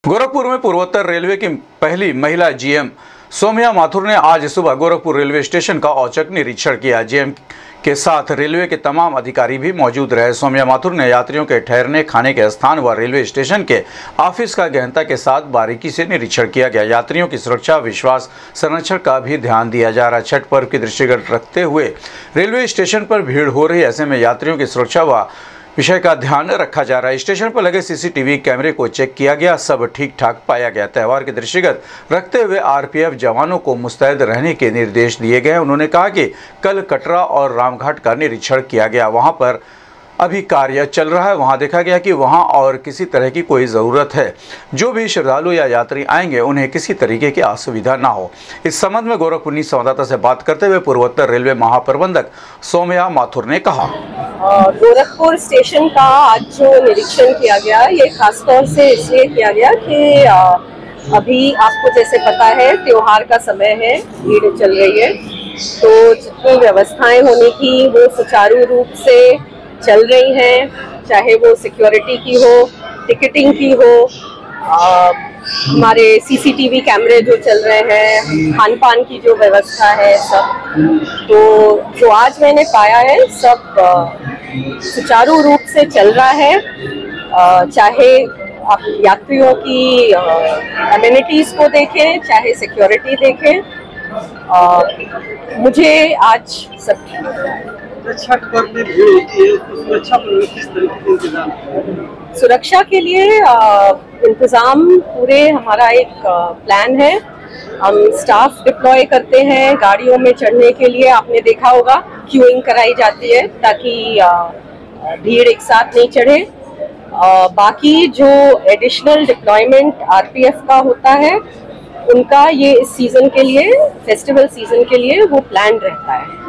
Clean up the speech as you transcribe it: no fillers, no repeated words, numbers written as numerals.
गोरखपुर में पूर्वोत्तर रेलवे की पहली महिला जीएम सौम्या माथुर ने आज सुबह गोरखपुर रेलवे स्टेशन का औचक निरीक्षण किया। जीएम के साथ रेलवे के तमाम अधिकारी भी मौजूद रहे। सौम्या माथुर ने यात्रियों के ठहरने, खाने के स्थान व रेलवे स्टेशन के ऑफिस का गहनता के साथ बारीकी से निरीक्षण किया गया। यात्रियों की सुरक्षा, विश्वास, संरक्षण का भी ध्यान दिया जा रहा। छठ पर्व के दृष्टिगत रखते हुए रेलवे स्टेशन पर भीड़ हो रही, ऐसे में यात्रियों की सुरक्षा व विषय का ध्यान रखा जा रहा है। स्टेशन पर लगे सीसीटीवी कैमरे को चेक किया गया, सब ठीक ठाक पाया गया। त्यौहार के दृष्टिगत रखते हुए आरपीएफ जवानों को मुस्तैद रहने के निर्देश दिए गए। उन्होंने कहा कि कल कटरा और रामघाट का निरीक्षण किया गया, वहां पर अभी कार्य चल रहा है। वहां देखा गया कि वहां और किसी तरह की कोई ज़रूरत है, जो भी श्रद्धालु या यात्री आएंगे उन्हें किसी तरीके की असुविधा ना हो। इस संबंध में गोरखपुर संवाददाता से बात करते हुए पूर्वोत्तर रेलवे महाप्रबंधक सौम्या माथुर ने कहा, गोरखपुर स्टेशन का आज जो निरीक्षण किया गया, ये खासतौर से इसलिए किया गया कि अभी आपको जैसे पता है त्योहार का समय है, भीड़ चल रही है, तो जितनी व्यवस्थाएं होने की वो सुचारू रूप से चल रही हैं, चाहे वो सिक्योरिटी की हो, टिकटिंग की हो, हमारे सीसीटीवी कैमरे जो चल रहे हैं, खान पान की जो व्यवस्था है, सब तो जो आज मैंने पाया है सब सुचारू रूप से चल रहा है। चाहे आप यात्रियों की एमिनिटीज को देखें, चाहे सिक्योरिटी देखें, मुझे आज सब ठीक लग रहा है। छठ पर्व में भीड़ होती है, तो सुरक्षा पर किस तरीके के इंतजाम? सुरक्षा के लिए इंतजाम पूरे हमारा एक प्लान है। हम स्टाफ डिप्लॉय करते हैं गाड़ियों में चढ़ने के लिए। आपने देखा होगा क्यूइंग कराई जाती है ताकि भीड़ एक साथ नहीं चढ़े। बाकी जो एडिशनल डिप्लॉयमेंट आरपीएफ का होता है, उनका ये इस सीजन के लिए, फेस्टिवल सीजन के लिए वो प्लान रहता है।